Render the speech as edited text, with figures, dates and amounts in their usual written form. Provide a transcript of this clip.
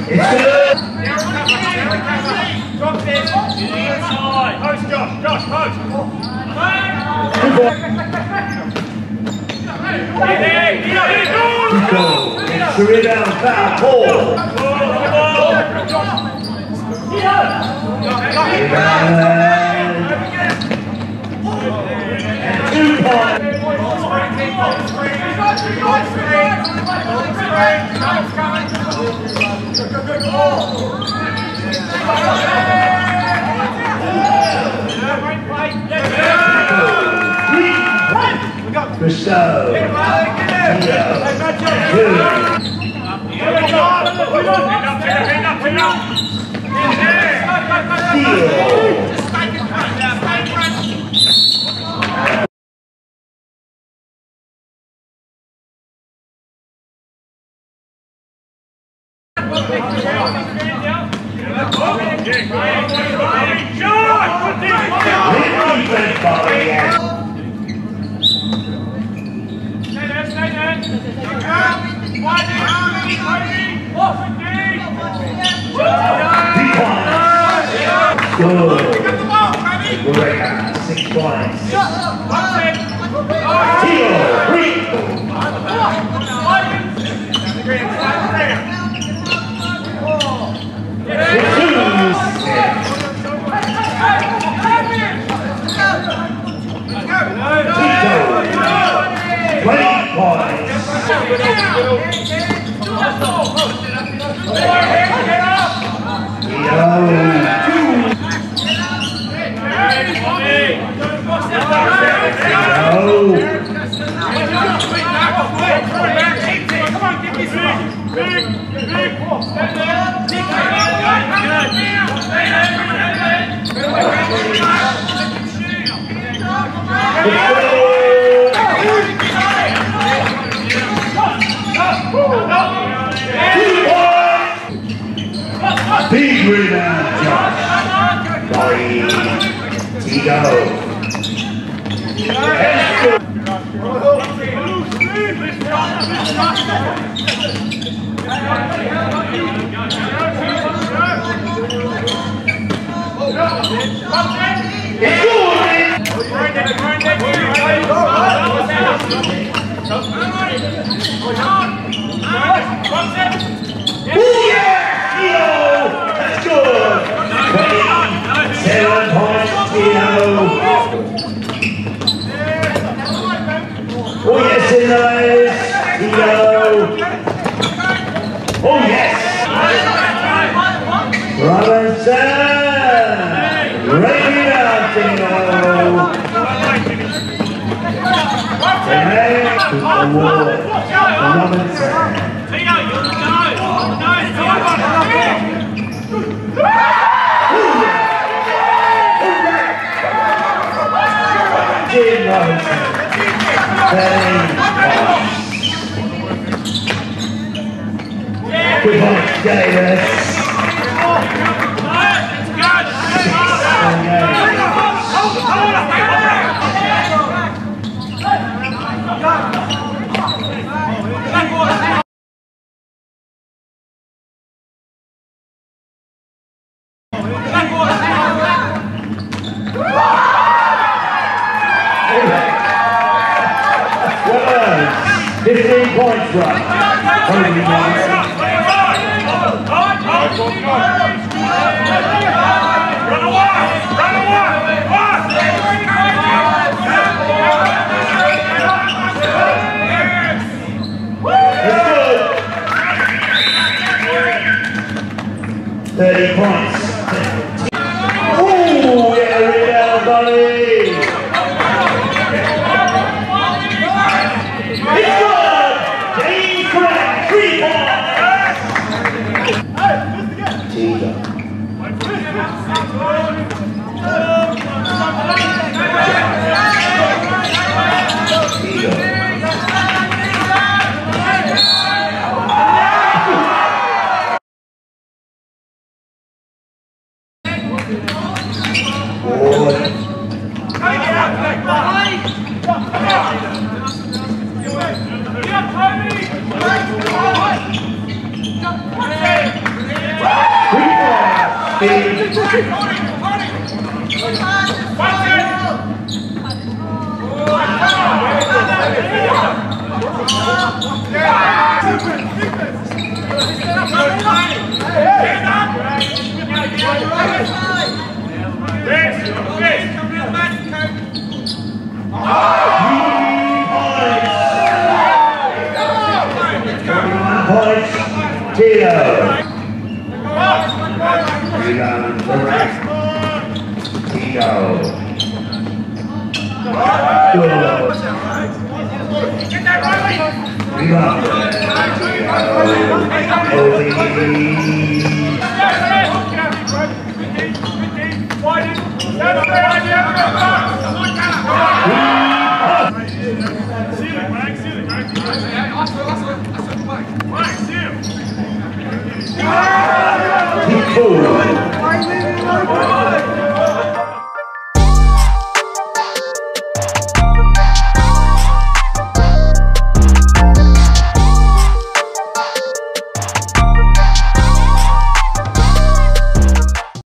It's good. Drop this. Post, Josh, post. It's the rebound, foul, ball. And 2 points. Bristow. Good. Great. 6 points. Tito, 3. Big rebound, Josh. Sorry, Tito. That's good. 7 points, Tito. Oh yes, it is. Tito. Oh yes. Robinson. Great rebound, Tito. Award. Robinson. Jim Robinson. Good point, Davis. Well, 15 points, right? 30 points. Ooh, yeah, rebound, buddy. It's good. James Grant, 3 points. Tito. Tito. Rebound to the right. Tito. Rebound. Tito.